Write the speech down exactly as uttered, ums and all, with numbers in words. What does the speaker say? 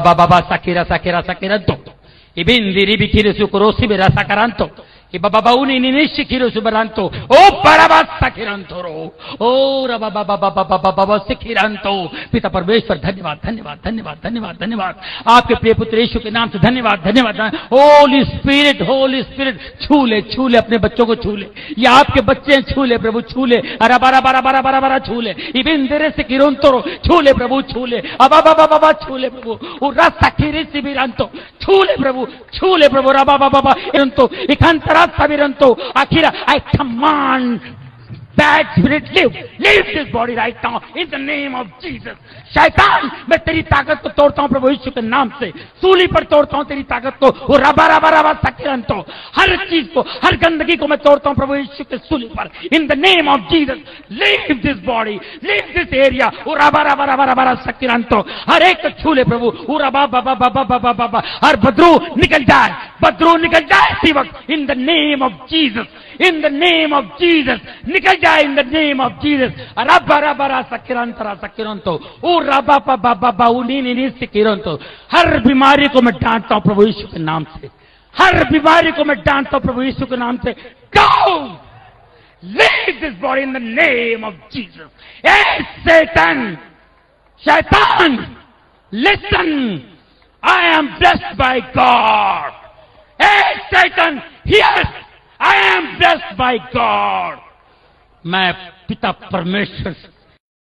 baba sakira sakira sakiranto ibindi ribikire su korosi bera sakaranto e baba uni ninisci kiro subaranto o parabassa kirantoro o रबा बाबा बाबा बाबा बाबा से किरंतो पिता परमेश्वर धन्यवाद धन्यवाद धन्यवाद धन्यवाद धन्यवाद आपके प्रिय पुत्र यीशु के नाम से धन्यवाद धन्यवाद होली स्पिरिट होली स्पिरिट छू ले छू ले अपने बच्चों को छू ले ये आपके बच्चे छू ले प्रभु छू ले अरा बारा बारा बारा बारा बारा छू ले इबिंदरे से किरंतरो छू ले प्रभु छू ले अबा बाबा बाबा छू ले प्रभु ओ रास्ता किरे से बिरंतो छू ले प्रभु छू ले प्रभु रबा बाबा बाबा इरंतो इकांतरा Saviranto, Akira, I command that spirit leave, leave this body right now in the name of Jesus. शैतान मैं तेरी ताकत को तोड़ता हूं प्रभु यीशु के नाम से सूली पर तोड़ता हूं तेरी ताकत को वो रबा रबा रबा सकिरंतो हर चीज को हर गंदगी को मैं तोड़ता हूं प्रभु यीशु के सूली पर in the name of Jesus leave this body leave this area वो रबा रबा रबा रबा सकिरंतो हर एक छू ले प्रभु वो रबा बाबा बाबा बाबा बाबा हर बदरू निकल जाए बदरू निकल जाए इसी वक्त in the name of Jesus in the name of Jesus निकल जाए in the name of Jesus रबा रबा सकिरंतरा सकिरंतो ओ रबा बाबा बाबा उनी नी सिकिरंतो हर बीमारी को मैं डांटता हूं प्रभु यीशु के नाम से हर बीमारी को मैं डांटता हूं प्रभु यीशु के नाम से go leave this body in the name of Jesus ए सैतान शैतान listen I am blessed by God ए सैतान here I am blessed by God मैं पिता परमेश्वर